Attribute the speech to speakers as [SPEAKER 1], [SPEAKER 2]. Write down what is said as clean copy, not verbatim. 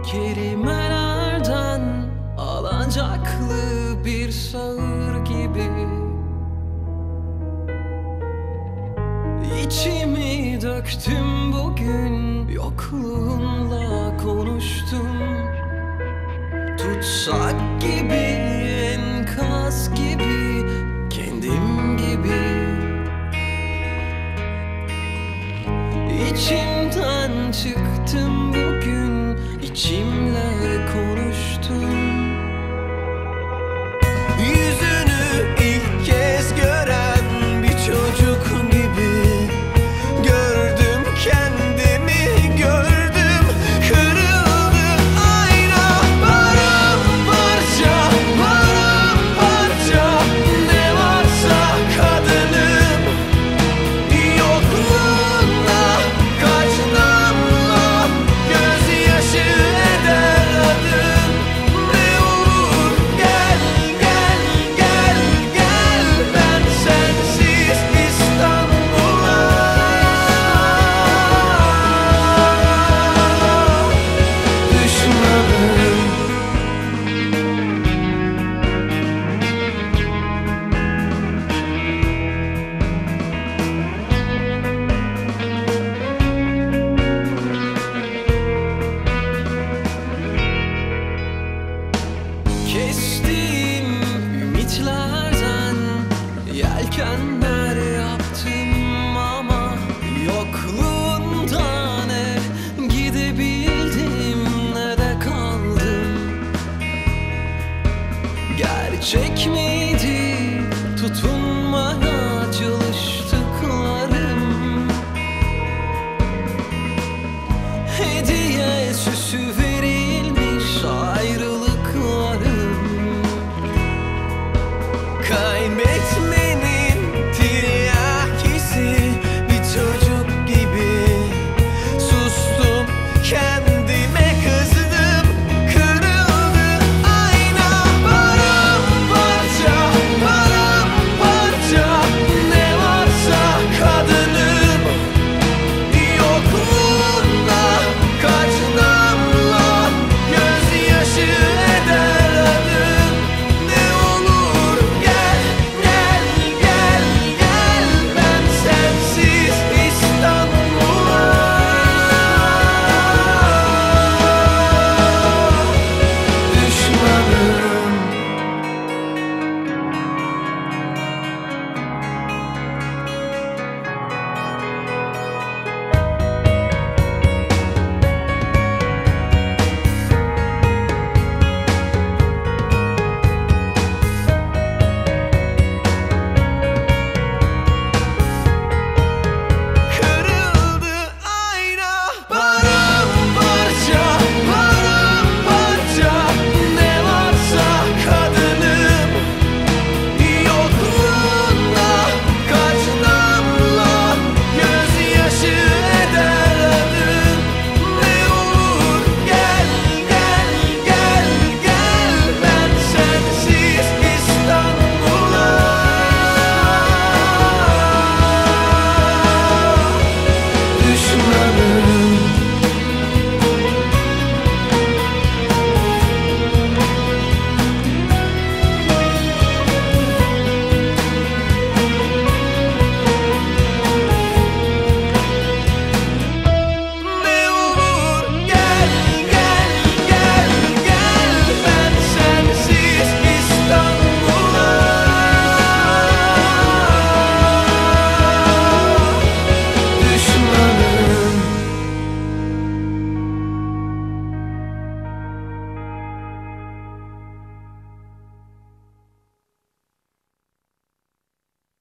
[SPEAKER 1] Kelimelerden alacaklı bir sağır gibi İçimi döktüm bugün, yokluğunla konuştum. Tutsak gibi, enkaz gibi, kendim gibi. İçimden çıktım bugün, içimle konuştum. Yüzünü ilk kez gören bir çocuk gibi gördüm kendimi, gördüm. Kırıldı ayna, paramparça, paramparça. Ne varsa kadınım, yokluğunda kaç damla gözyaşı eder adım. Ne olur gel, gel, gel, gel. Ben sensiz İstanbul'a düşmanım. Kestiğim ümitlerden yelkenler yaptım ama yokluğunda ne gidebildim ne de kaldım. Gerçek miydi tutunmaya çalıştıklarım? Hediye süsü